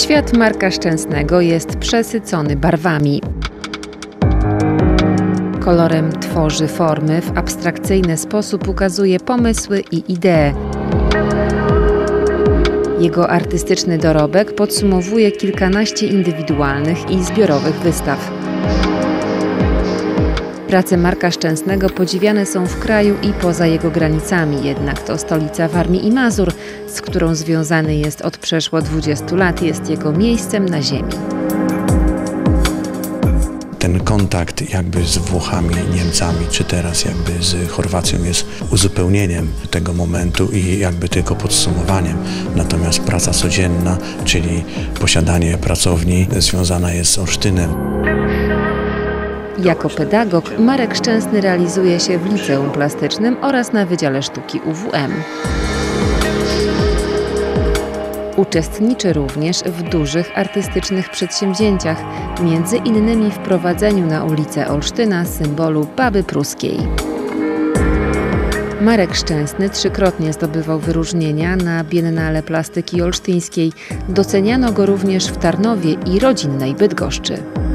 Świat Marka Szczęsnego jest przesycony barwami. Kolorem tworzy formy, w abstrakcyjny sposób ukazuje pomysły i idee. Jego artystyczny dorobek podsumowuje kilkanaście indywidualnych i zbiorowych wystaw. Prace Marka Szczęsnego podziwiane są w kraju i poza jego granicami, jednak to stolica Warmii i Mazur, z którą związany jest od przeszło 20 lat, jest jego miejscem na ziemi. Ten kontakt jakby z Włochami, Niemcami, czy teraz jakby z Chorwacją jest uzupełnieniem tego momentu i jakby tylko podsumowaniem. Natomiast praca codzienna, czyli posiadanie pracowni, związana jest z Olsztynem. Jako pedagog Marek Szczęsny realizuje się w Liceum Plastycznym oraz na Wydziale Sztuki UWM. Uczestniczy również w dużych artystycznych przedsięwzięciach, między innymi w prowadzeniu na ulicę Olsztyna symbolu Baby Pruskiej. Marek Szczęsny trzykrotnie zdobywał wyróżnienia na Biennale Plastyki Olsztyńskiej. Doceniano go również w Tarnowie i rodzinnej Bydgoszczy.